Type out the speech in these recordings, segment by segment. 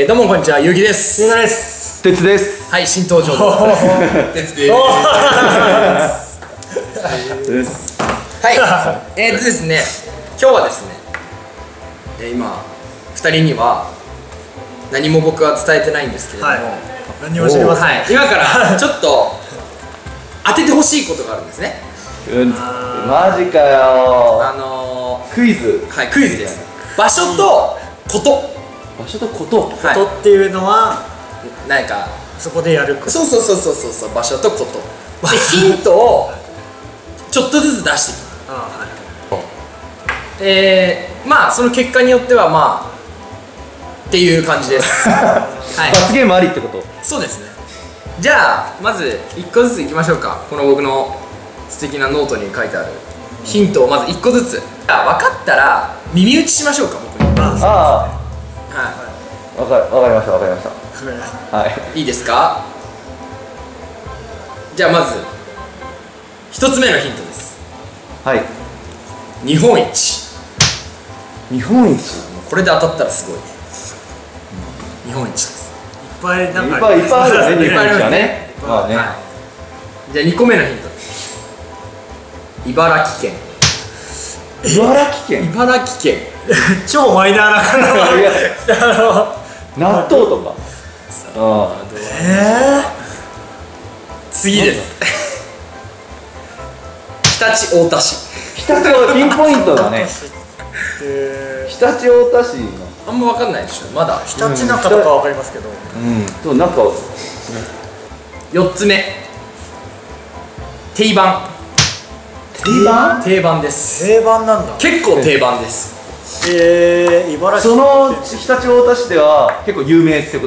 どうもこんにちは、ゆうきです。 ゆうなです。 鉄です。 はい、新登場の鉄です。はい、ですね、今日はですね、今2人には何も僕は伝えてないんですけれども、 何も知りません。 今からちょっと当ててほしいことがあるんですね。 マジかよ。クイズ。 はい、クイズです。場所とこと。 場所とこと。 ことっていうのは何かそこでやること。 そう、場所とことでヒントをちょっとずつ出していきます。まあその結果によってはまあっていう感じです。はい、 罰ゲームありってこと。 そうですね。じゃあまず1個ずついきましょうか。この僕の素敵なノートに書いてあるヒントをまず1個ずつ。分かったら耳打ちしましょうか、僕に。 ああ、 はい、 わかりましたはい、 いいですか。じゃあまず1つ目のヒントです。 はい。 日本一。 日本一。 これで当たったらすごい。日本一です。 いっぱいなんかいっぱいあるね、日本一はね。まあね。 じゃあ2個目のヒントです。茨城県。 茨城県。 茨城県。 超マイナーな感じ。 納豆とか。 次です。常陸太田市。 常陸はピンポイントだね。常陸太田市の。 あんま分かんないでしょ、まだ。 ひたちなかとか分かりますけど。 そう、なんか。 4つ目。定番。定番です。 定番なんだ。 結構定番です。 茨城。 その常陸太田市では結構有名ってこと。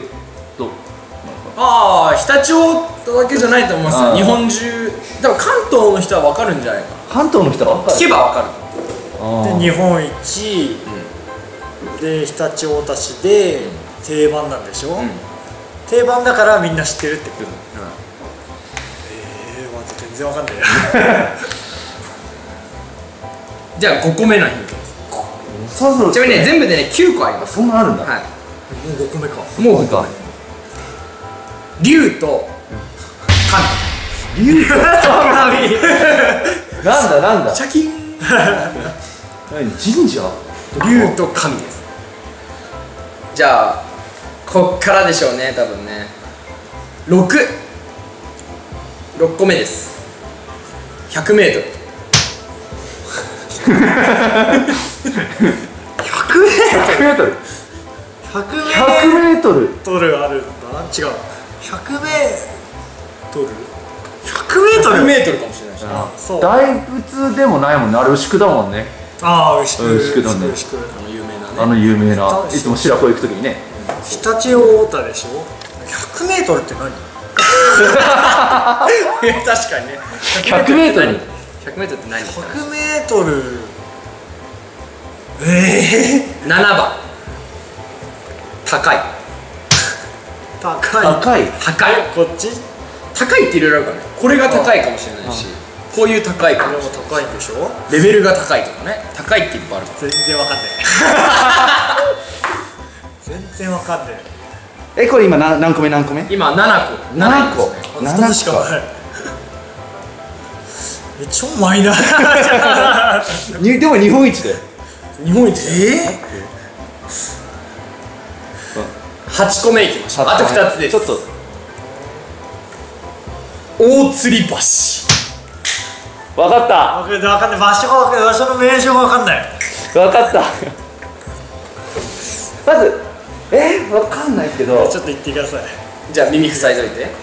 ああ、常陸太田だけじゃないと思いますよ。日本中。多分関東の人は分かるんじゃないかな。 関東の人は分かる。 聞けば分かる。 で、日本一。で、常陸太田市で定番なんでしょ。定番だからみんな知ってるってこと。全然わかんない。 じゃあ5個目のヒントです。ちなみにね、全部でね9個あります。 そんなあるんだ。 もう5個目か。 もう5個目。竜と竜と神。なんだ。 シャキン。 神社。 竜と神です。じゃあこっからでしょうね、多分ね。6個目です。100メートル。 100メートル。100メートル。 トルあるんだ。違う。100メートル。100メートル。 100メートルかもしれないし。 そう。 大仏でもないもんね。あれ牛久だもんね。 ああ、牛久だね。 有名なね。 いつも白子行くときにね。 常陸太田でしょ。100メートルって何？ 確かにね。 100メートル。 100メートルって何 ？100メートル。 7番。高い。 こっち？ 高いっていろいろあるからね。これが高いかもしれないし、こういう高いかもしれない。 高いんでしょ？ レベルが高いとかね。高いっていっぱいある。 全然わかんない。全然わかんない。 これ今何個目？ 今7個。 2つしかない。超マイナー。 でも日本一だよ。 日本一。8個目いきましょう。あと2つです。 ちょっと大吊り橋。 分かった。 分かんない。場所の名称が分かんない。 分かった。まず分かんないけど、 ちょっと言ってください。 じゃあ耳塞いどいて。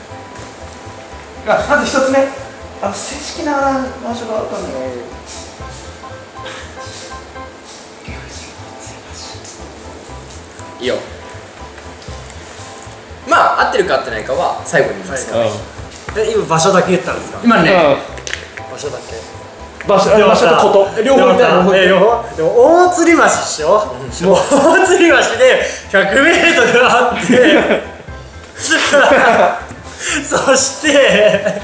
まず1つ目、正式な場所が分かんない。 いいよ。まあ合ってるか合ってないかは最後に言いますから。 今場所だけ言ったんですか？ 今ね、 場所だけ。 場所とこと。 両方言ったら。 でも大吊り橋でしょ。大吊り橋で100メートルあって、そして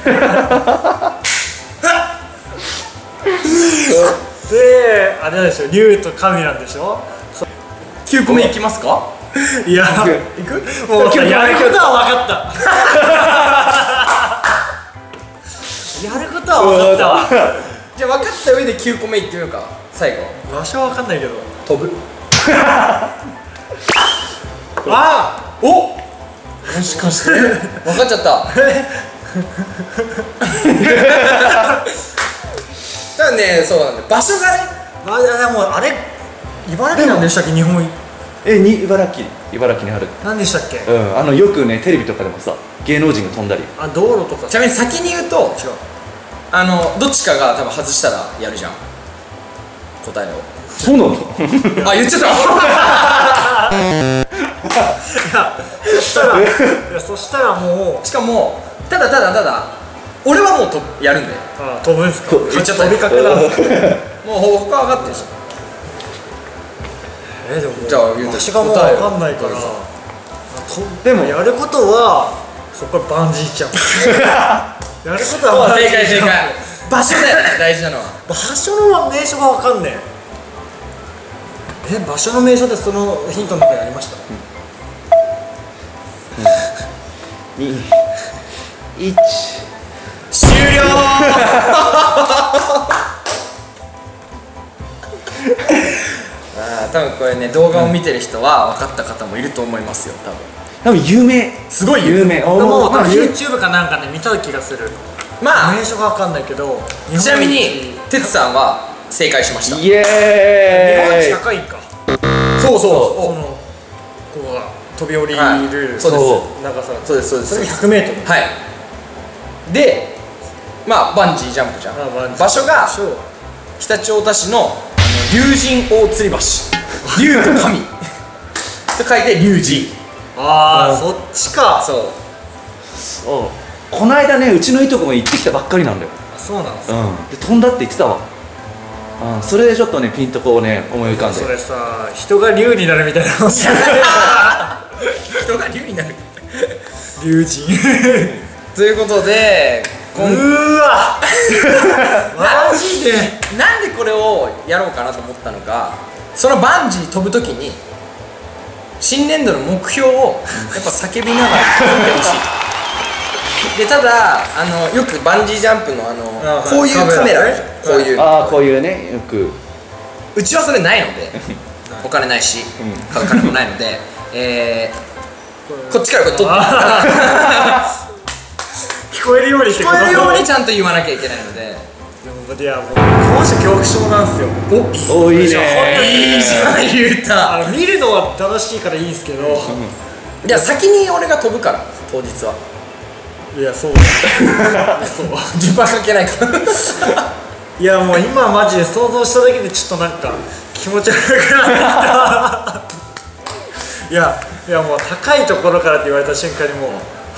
で、あれなんでしょ、竜と神なんでしょ。 9個目いきますか。 いや行くもうさやることは分かったやることは分かったわ。 じゃあ分かった上で9個目いってみようか。最後場所は分かんないけど飛ぶ。 あお、もしかして分かっちゃった多分ね、そうなんだよ、場所がね。 あ、いやでもあれ茨城なんでしたっけ、日本茨城にある。 何でしたっけ。 よくねテレビとかでもさ芸能人が飛んだり。 あ、道路とか。 ちなみに先に言うと、 違う、 どっちかが多分外したらやるじゃん、答えを。 そうなの？ あ、言っちゃったそしたらもうしかもただ俺はもうやるんで。 飛ぶんすか。 言っちゃった飛びかけなんですか。 もう他は分かってるじゃん。 でもじゃあ言うと場所がもう分かんないから。 でもやることはそこバンジージャンプ。やることはバンジージャンプ。 正解。場所だよね、大事なのは。 場所の名所が分かんねえ。場所の名所ってそのヒントの中にありました。 2、1。 終了多分これね、動画を見てる人は分かった方もいると思いますよ、 多分有名。 すごい有名。 でも多分 YouTube かなんかで見た気がする。 まあ名所が分かんないけど。 ちなみに哲さんは正解しました。 イエ日本一ーイ。 高いんか。 そうそのここが飛び降りるそうです長さ。 そうですそれ 100m。 はい。で、まあバンジージャンプじゃん。場所が常陸太田市の龍神大吊り橋。龍と神と書いて龍神。 ああ、そっちか。 そう。 この間ねうちのいとこも行ってきたばっかりなんだよ。 そうなんです。 で飛んだって言ってたわ。それでちょっとねピンとこうね思い浮かんで。 それさ、人が龍になるみたいなもんじゃない。 人が龍になる。 龍神。 ということで、 うーわマジで。 なんでこれをやろうかなと思ったのか、そのバンジー飛ぶときに新年度の目標をやっぱ叫びながら飛んでほしい。で、ただよくバンジージャンプのこういうカメラあるじゃん、こういうこういうねよく。 うちはそれないのでお金ないし買う金もないのでこっちからこれ撮って聞こえるようにって聞こえるようにちゃんと言わなきゃいけないので。 いや、もう高所恐怖症なんですよ。 おいいね。 いいじゃん、言うた。 見るのは正しいからいいんですけど。 いや、先に俺が飛ぶから当日は。 いや、そうそう順番関係ないからいや、もう今マジで想像しただけでちょっとなんか気持ち悪くなってきた。いやもう高いところからって言われた瞬間にもう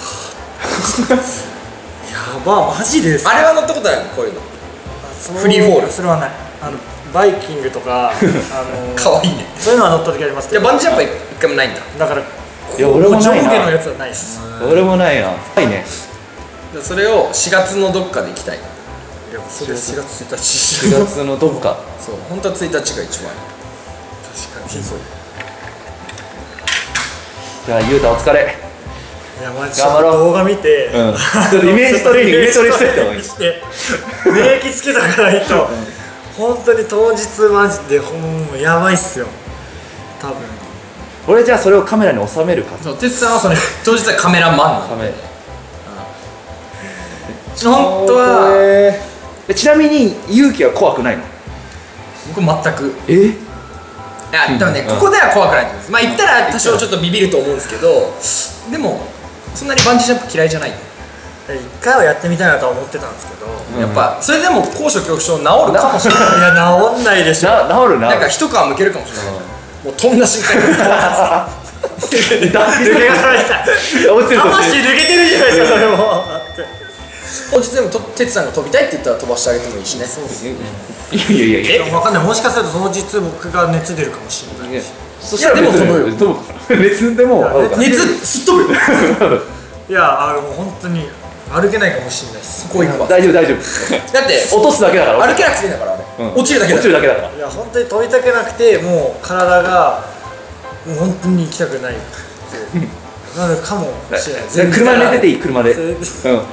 やば、マジですか。 あれは乗ったことあるの、こういうの。フリーフォール。 それはない。バイキングとかかわいいね。 そういうのは乗った時ありますけど。 いや、バンジージャンプは一回もないんだ。 だからいや俺もないな。 上下のやつはないっす。 俺もないな。はいね。 それを4月のどっかで行きたい。 いや、それ4月1日。 4月のどっか。 そう、本当は1日が一番いい。 確かにそう。 じゃあゆうたお疲れ。 いや、マジ頑張ろう。 動画見て、 ちょっとイメージトレーニング、イメージトレしてった方がいい。 免疫つけとかないと本当に当日マジでほんまやばいっすよ、多分。 俺じゃあそれをカメラに収めるか。 そう、哲さんはそれ当日はカメラマンなの。 カメラ。 本当はちなみに勇気は怖くないの？ 僕全く。 え？ いや、多分ね、ここでは怖くないと思います。まあ言ったら多少ちょっとビビると思うんですけど、でもそんなにバンジージャンプ嫌いじゃない。 一回はやってみたいなとは思ってたんですけど、 やっぱそれでも高所恐怖症治るかもしれない。 いや、治んないでしょ。 治るな。 なんか一皮むけるかもしれない。もう飛んだ瞬間に抜けがられた。 落ちてる。 魂抜けてるじゃないですか、それも。 当日でも哲さんが飛びたいって言ったら飛ばしてあげてもいいしね。そうですね。 いや分かんない、もしかすると当日僕が熱出るかもしれない。 そしたらでも飛ぶよ。 飛ぶ。熱でも熱すっ飛ぶよ。 いや、もう本当に歩けないかもしれないです。 こう行くわ。 大丈夫。 だって落とすだけだから。 歩けなくていいんだから、あれ落ちるだけだ。 落ちるだけだから。 いや、本当に飛びたくなくて、もう体がもう本当に行きたくないなのかもしれない。 車で寝てていい、車で。うん。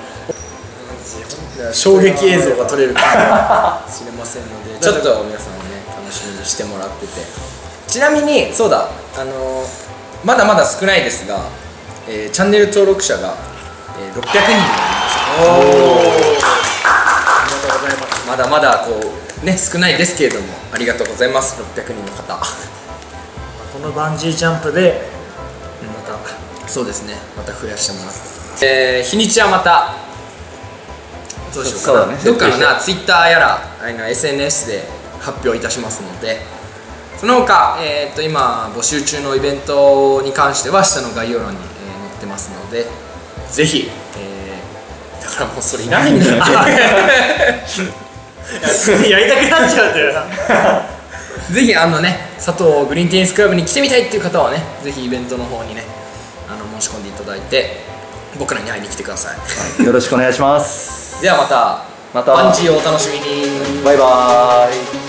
衝撃映像が撮れるかもしれませんので、ちょっと皆さんもね楽しみにしてもらってて、ちなみにそうだ、まだまだ少ないですが、チャンネル登録者が、600人になりました。おお、ありがとうございます。まだまだこうね少ないですけれども、ありがとうございます。600人の方。 このバンジージャンプでまた、 そうですね、また増やしてもらって、日にちはまたどうしようかな、どっかのな Twitter やらSNS で発表いたしますので、その他、今募集中のイベントに関しては下の概要欄に、載ってますので、ぜひ、だからもうそれいらないんだよやりたくなっちゃうんだよなぜひ佐藤グリーンテニスクラブに来てみたいっていう方はね、ぜひイベントの方にね申し込んでいただいて、僕らに会いに来てください、 はい、よろしくお願いします。 ではまたバンジーをお楽しみに。 バイバーイ。